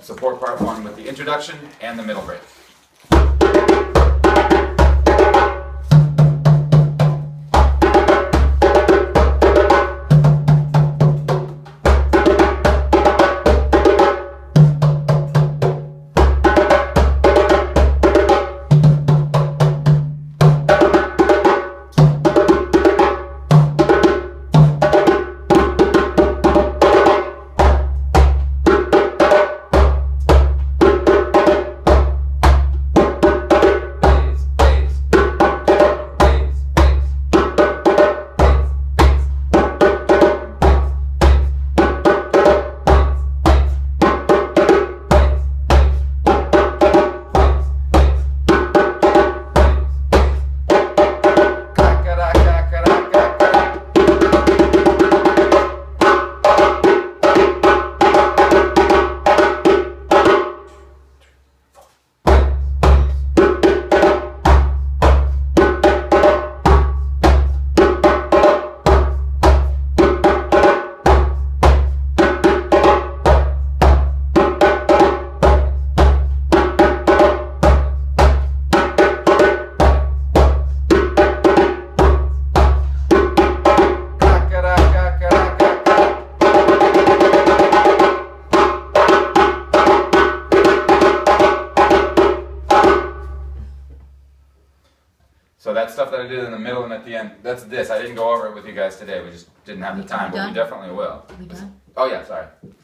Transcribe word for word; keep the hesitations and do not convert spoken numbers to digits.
support part one with the introduction and the middle break. So that stuff that I did in the middle and at the end, that's this. I didn't go over it with you guys today. We just didn't have the time, but we definitely will. Are we done? Oh yeah, sorry.